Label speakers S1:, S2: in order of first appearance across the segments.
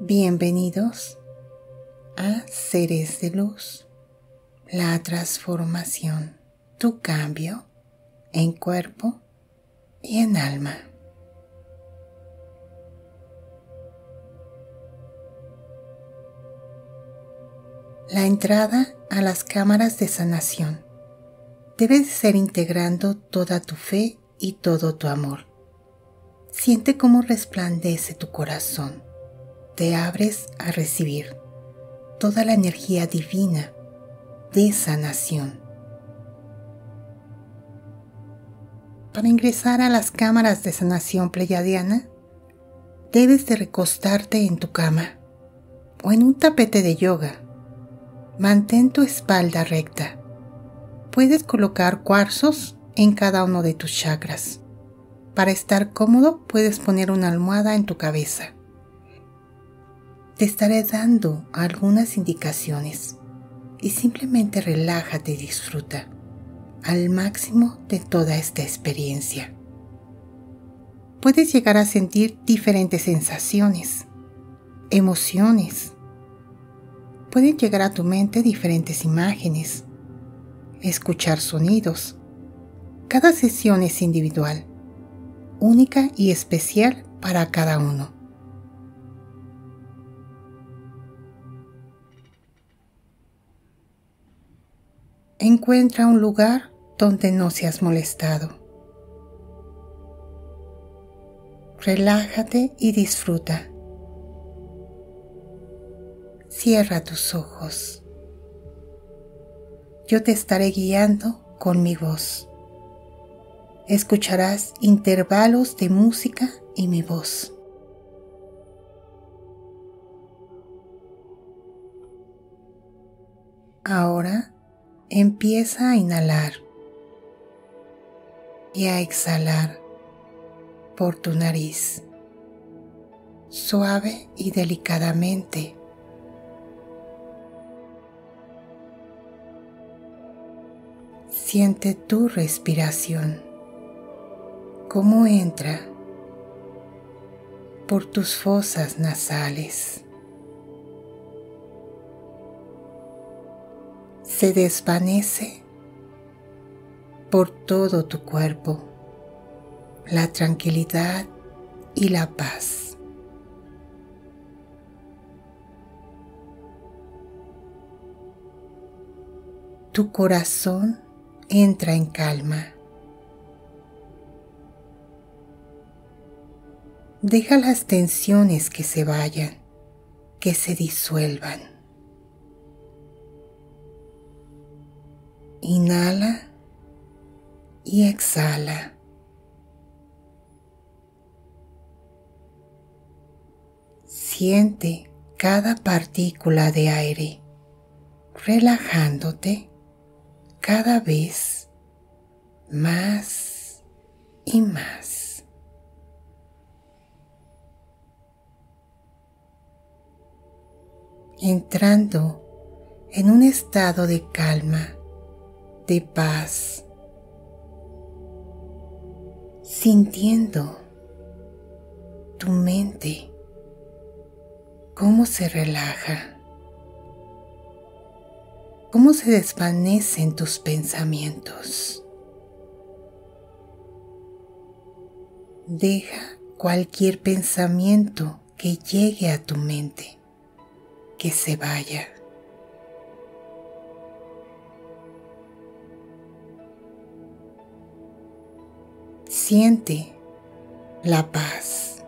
S1: Bienvenidos a Seres de Luz, la transformación, tu cambio en cuerpo y en alma. La entrada a las cámaras de sanación debe ser integrando toda tu fe y todo tu amor. Siente cómo resplandece tu corazón. Te abres a recibir toda la energía divina de sanación. Para ingresar a las cámaras de sanación pleyadiana, debes de recostarte en tu cama o en un tapete de yoga. Mantén tu espalda recta. Puedes colocar cuarzos en cada uno de tus chakras. Para estar cómodo, puedes poner una almohada en tu cabeza. Te estaré dando algunas indicaciones y simplemente relájate y disfruta al máximo de toda esta experiencia. Puedes llegar a sentir diferentes sensaciones, emociones. Pueden llegar a tu mente diferentes imágenes, escuchar sonidos. Cada sesión es individual, única y especial para cada uno. Encuentra un lugar donde no seas molestado. Relájate y disfruta. Cierra tus ojos. Yo te estaré guiando con mi voz. Escucharás intervalos de música y mi voz. Ahora empieza a inhalar y a exhalar por tu nariz, suave y delicadamente. Siente tu respiración, cómo entra por tus fosas nasales. Se desvanece por todo tu cuerpo, la tranquilidad y la paz. Tu corazón entra en calma. Deja las tensiones que se vayan, que se disuelvan. Inhala y exhala. Siente cada partícula de aire, relajándote cada vez más y más. Entrando en un estado de calma, de paz, sintiendo tu mente cómo se relaja, cómo se desvanecen tus pensamientos. Deja cualquier pensamiento que llegue a tu mente, que se vaya. Siente la paz.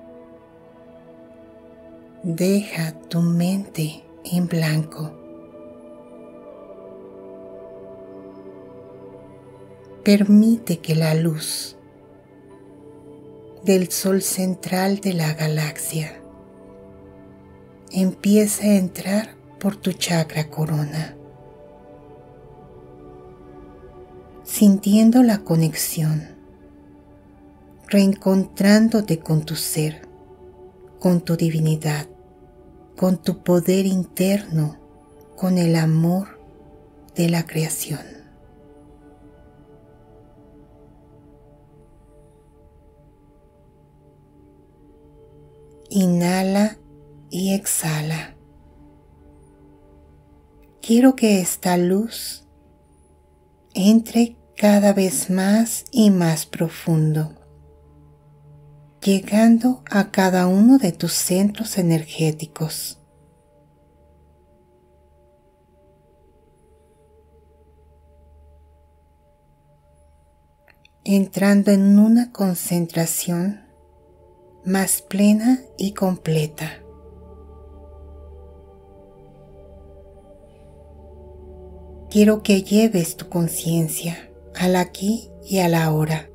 S1: Deja tu mente en blanco. Permite que la luz del sol central de la galaxia empiece a entrar por tu chakra corona, sintiendo la conexión, reencontrándote con tu ser, con tu divinidad, con tu poder interno, con el amor de la creación. Inhala y exhala. Quiero que esta luz entre cada vez más y más profundo, llegando a cada uno de tus centros energéticos. Entrando en una concentración más plena y completa. Quiero que lleves tu conciencia al aquí y a la ahora.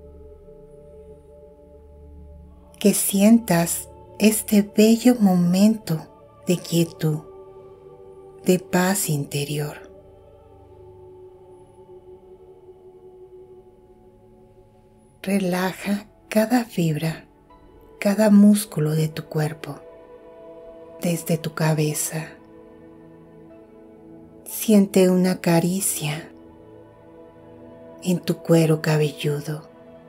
S1: Que sientas este bello momento de quietud, de paz interior. Relaja cada fibra, cada músculo de tu cuerpo, desde tu cabeza. Siente una caricia en tu cuero cabelludo.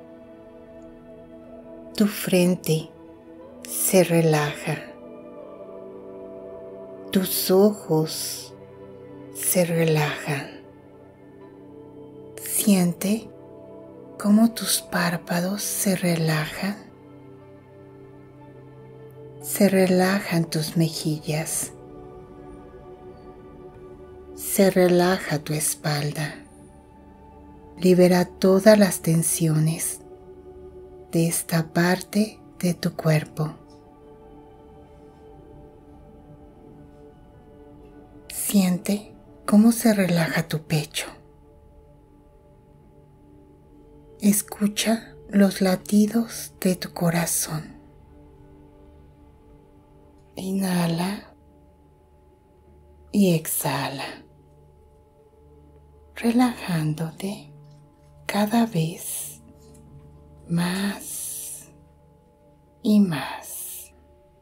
S1: Tu frente se relaja. Tus ojos se relajan. Siente cómo tus párpados se relajan. Se relajan tus mejillas. Se relaja tu espalda. Libera todas las tensiones de esta parte de tu cuerpo. Siente cómo se relaja tu pecho. Escucha los latidos de tu corazón. Inhala y exhala, relajándote cada vez más y más.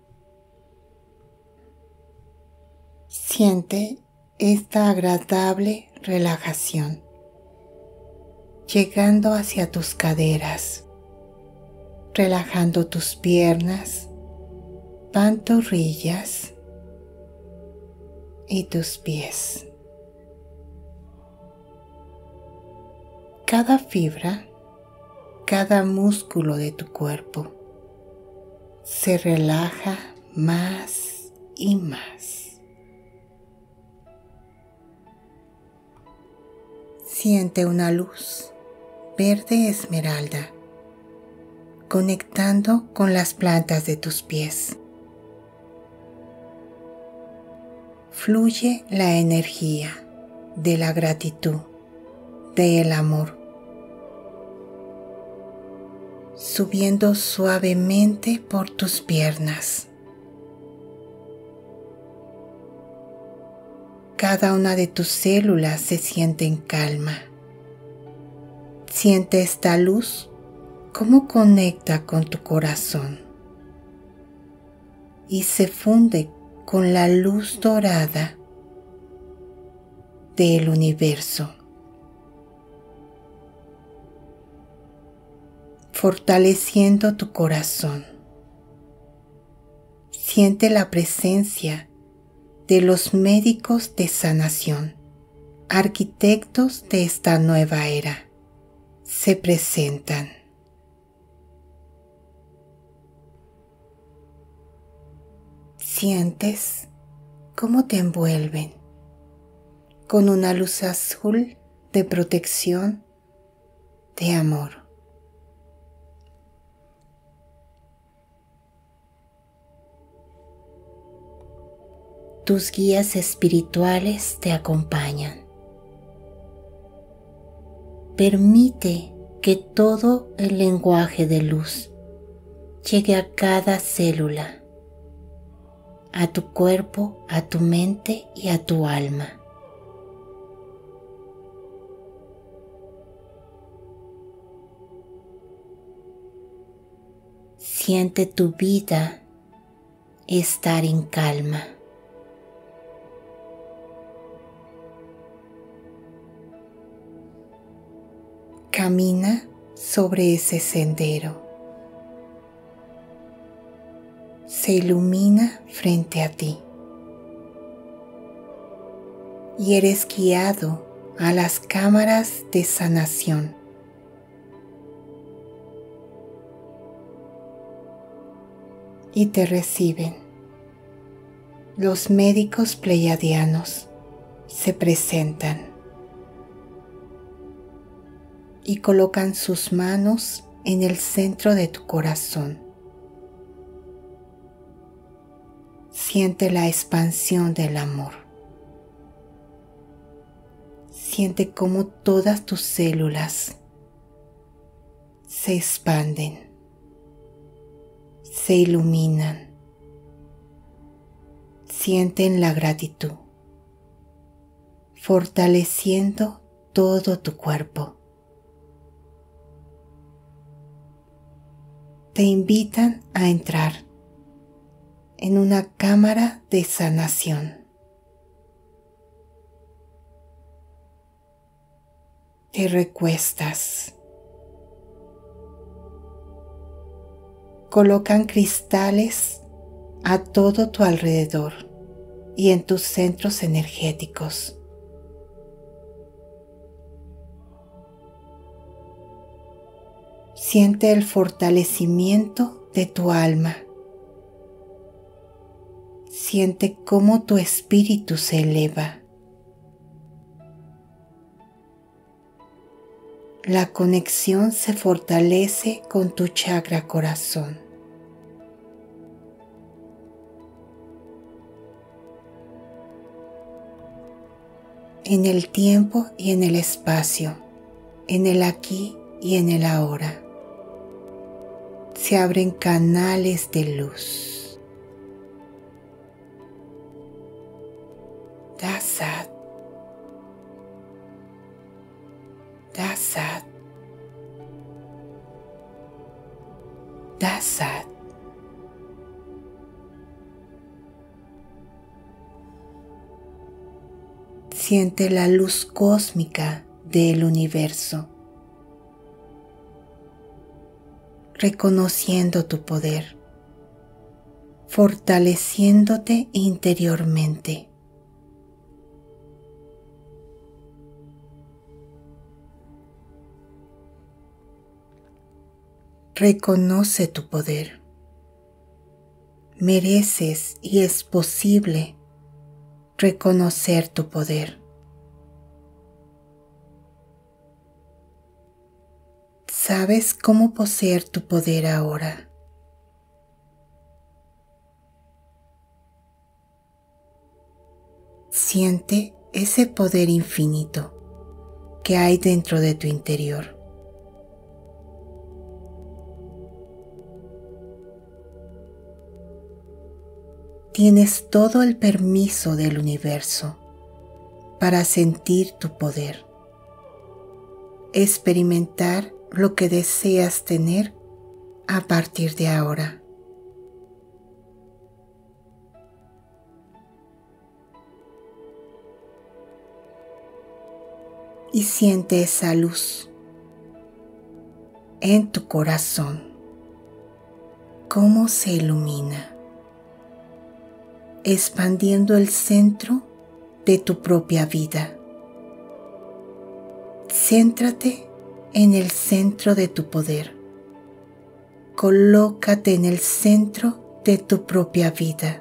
S1: Siente esta agradable relajación llegando hacia tus caderas, relajando tus piernas, pantorrillas y tus pies. Cada fibra, cada músculo de tu cuerpo se relaja más y más. Siente una luz verde esmeralda conectando con las plantas de tus pies. Fluye la energía de la gratitud, del amor, subiendo suavemente por tus piernas. Cada una de tus células se siente en calma. Siente esta luz cómo conecta con tu corazón y se funde con la luz dorada del universo, fortaleciendo tu corazón. Siente la presencia de los médicos de sanación, arquitectos de esta nueva era. Se presentan. Sientes cómo te envuelven con una luz azul de protección, de amor. Tus guías espirituales te acompañan. Permite que todo el lenguaje de luz llegue a cada célula, a tu cuerpo, a tu mente y a tu alma. Siente tu vida estar en calma. Camina sobre ese sendero. se ilumina frente a ti y eres guiado a las cámaras de sanación. Y te reciben. Los médicos pleiadianos se presentan y colocan sus manos en el centro de tu corazón. Siente la expansión del amor. Siente cómo todas tus células se expanden, se iluminan. Sienten la gratitud, fortaleciendo todo tu cuerpo. Te invitan a entrar en una cámara de sanación. Te recuestas. Colocan cristales a todo tu alrededor y en tus centros energéticos. Siente el fortalecimiento de tu alma. Siente cómo tu espíritu se eleva. La conexión se fortalece con tu chakra corazón. En el tiempo y en el espacio, en el aquí y en el ahora, se abren canales de luz. Dasat. Dasat. Dasat. Siente la luz cósmica del universo, reconociendo tu poder, fortaleciéndote interiormente. Reconoce tu poder. Mereces y es posible reconocer tu poder. ¿Sabes cómo poseer tu poder ahora? Siente ese poder infinito que hay dentro de tu interior. Tienes todo el permiso del universo para sentir tu poder, experimentar lo que deseas tener a partir de ahora. Y siente esa luz en tu corazón, cómo se ilumina, expandiendo el centro de tu propia vida. Céntrate en el centro de tu poder. Colócate en el centro de tu propia vida.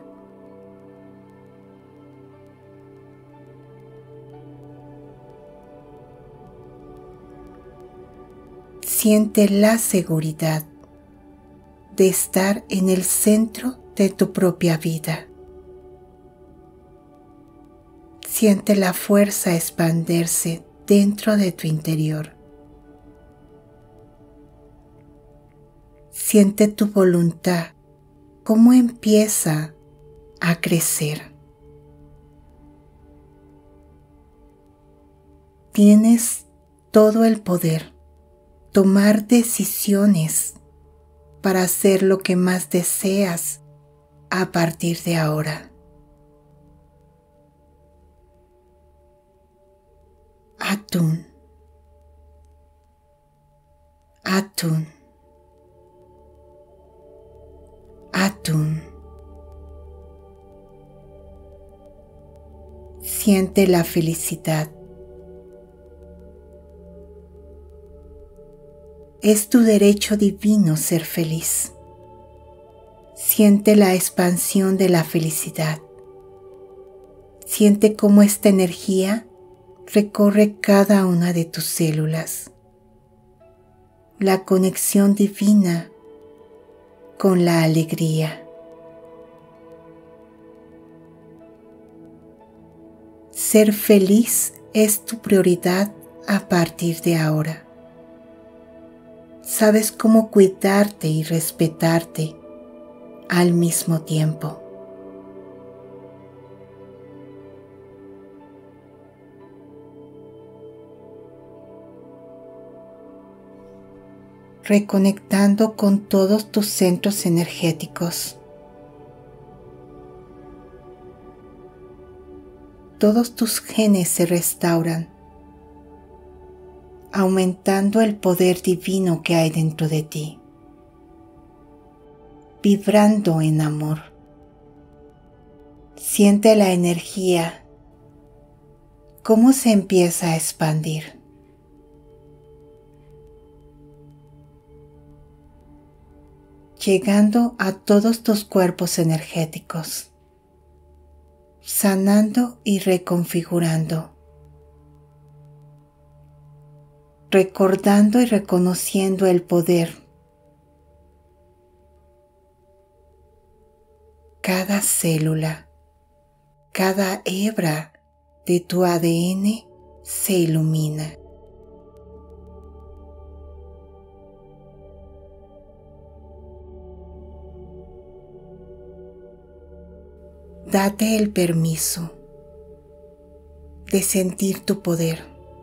S1: Siente la seguridad de estar en el centro de tu propia vida. Siente la fuerza expandirse dentro de tu interior. Siente tu voluntad, cómo empieza a crecer. Tienes todo el poder, tomar decisiones para hacer lo que más deseas a partir de ahora. Atún. Atún. Atún. Siente la felicidad. Es tu derecho divino ser feliz. Siente la expansión de la felicidad. Siente cómo esta energía recorre cada una de tus células. La conexión divina con la alegría. Ser feliz es tu prioridad a partir de ahora. Sabes cómo cuidarte y respetarte al mismo tiempo. Reconectando con todos tus centros energéticos. Todos tus genes se restauran, aumentando el poder divino que hay dentro de ti, vibrando en amor. Siente la energía, cómo se empieza a expandir. Llegando a todos tus cuerpos energéticos, sanando y reconfigurando, recordando y reconociendo el poder. Cada célula, cada hebra de tu ADN se ilumina. Date el permiso de sentir tu poder,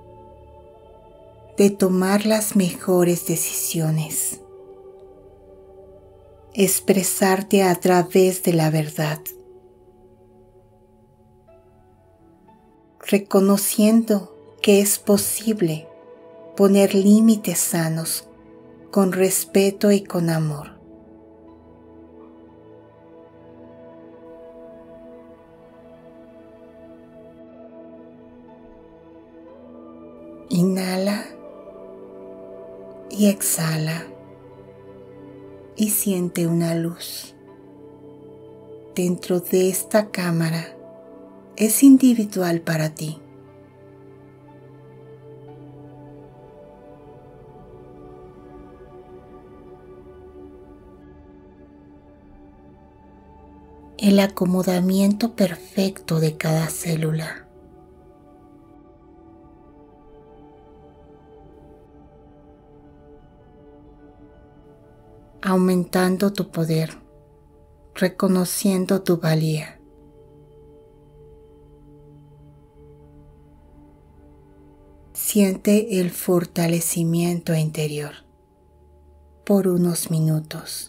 S1: de tomar las mejores decisiones, expresarte a través de la verdad, reconociendo que es posible poner límites sanos con respeto y con amor. Inhala y exhala y siente una luz. Dentro de esta cámara es individual para ti. El acomodamiento perfecto de cada célula. Aumentando tu poder, reconociendo tu valía. Siente el fortalecimiento interior por unos minutos.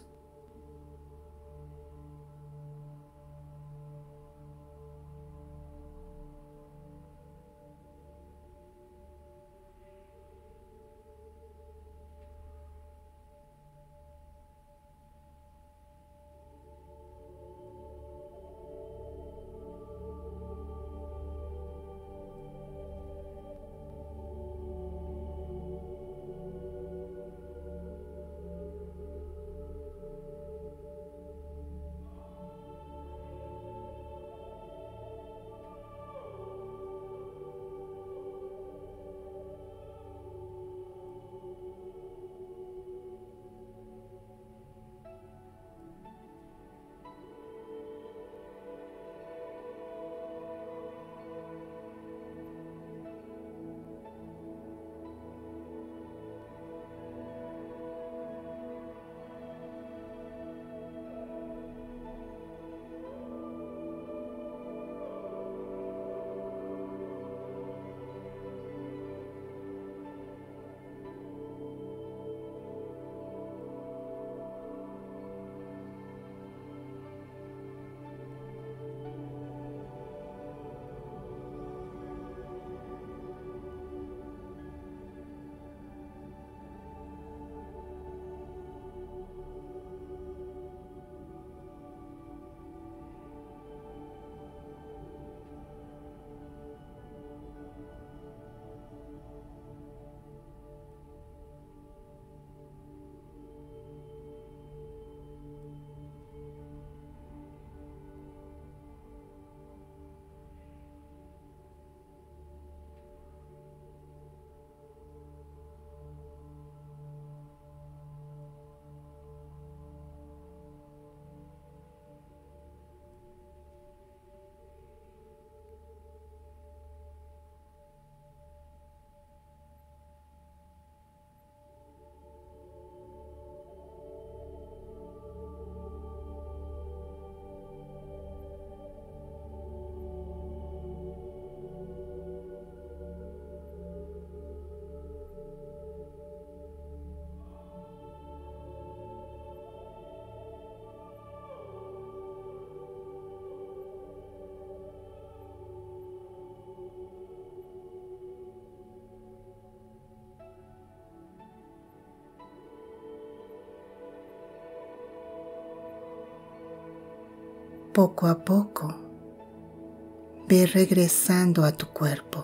S1: poco a poco, ve regresando a tu cuerpo.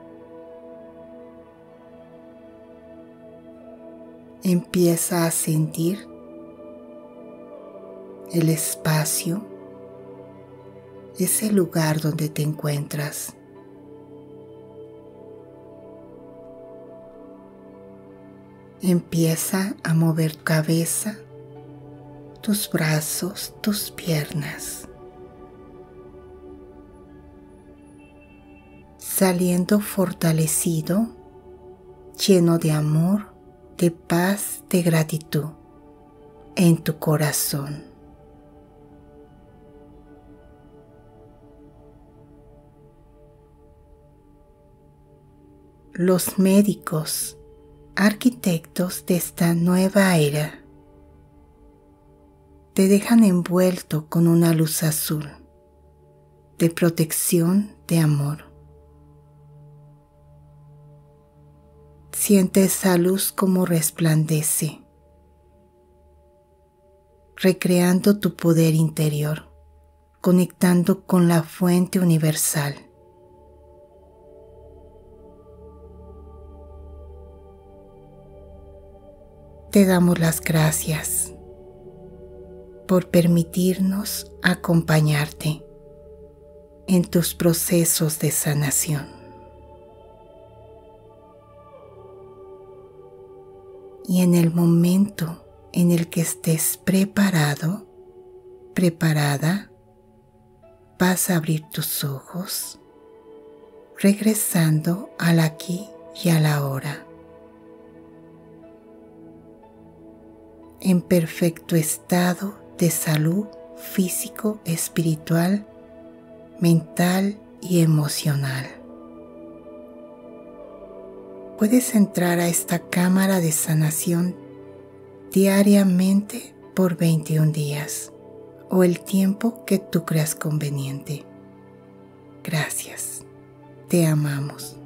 S1: Empieza a sentir el espacio, ese lugar donde te encuentras. Empieza a mover tu cabeza, tus brazos, tus piernas, saliendo fortalecido, lleno de amor, de paz, de gratitud en tu corazón. Los médicos, arquitectos de esta nueva era, te dejan envuelto con una luz azul de protección, de amor. Siente esa luz como resplandece, recreando tu poder interior, conectando con la fuente universal. Te damos las gracias por permitirnos acompañarte en tus procesos de sanación. Y en el momento en el que estés preparado, preparada, vas a abrir tus ojos, regresando al aquí y a la ahora, en perfecto estado de salud físico, espiritual, mental y emocional. Puedes entrar a esta cámara de sanación diariamente por 21 días o el tiempo que tú creas conveniente. Gracias. Te amamos.